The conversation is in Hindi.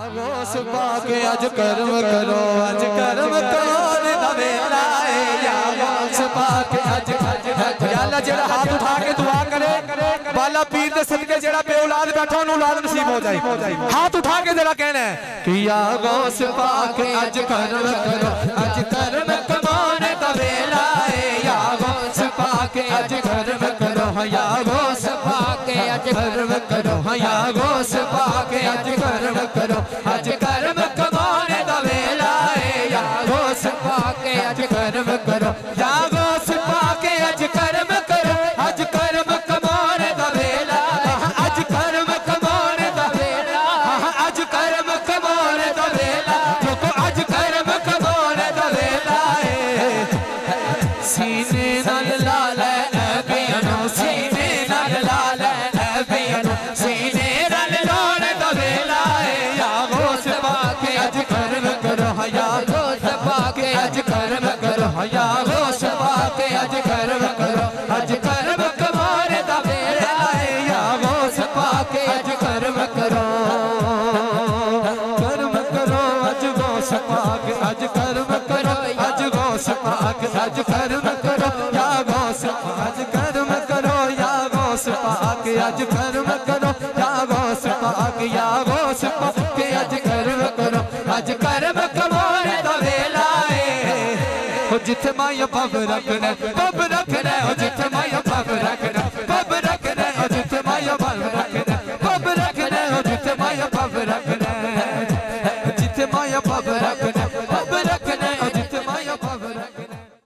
गौस पाक अज कर्म करो अज कर्म कौन दा वेला है या गौस पाक अज या अल्लाह जेड़ा हाथ उठा के दुआ करे बाला पीर दे सदके जेड़ा बे औलाद बैठा ओनु औलाद नसीब हो जाए हाथ उठा के जरा कहना है कि या गौस पाक अज कर्म करो अज कर्म कौन दा वेला है या गौस पाक अज कर्म करो या गौस पाक अज कर्म करो या गौस पाक अज कर्म करो अज कर्म कौन दा वेला है या गौस पाक अज कर्म करो या गौस पाक अज कर्म करो अज कर्म कौन दा वेला अज कर्म कौन दा वेला अज कर्म कौन दा वेला देखो अज कर्म कौन दा वेला है सीने नाल ला ले बेअनो सीने नाल ला ले बेअनो सीने नाल लाण दा वेला है या गौस पाक अज कर्म करो या गौस पाक अज कर्म करो या गौस पाक अज कर्म करो अज कर्म कौन दा वेला है या गौस पाक अज कर्म करो अज गौस पाक अज कर्म करो अज गौस पाक अज कर्म करो या गौस अज कर्म करो या गौस पाक अज कर्म करो या गौस पाक या गौस पाक अज कर्म करो अज कर्म कौन दा वेला है जिथे माया पब रखना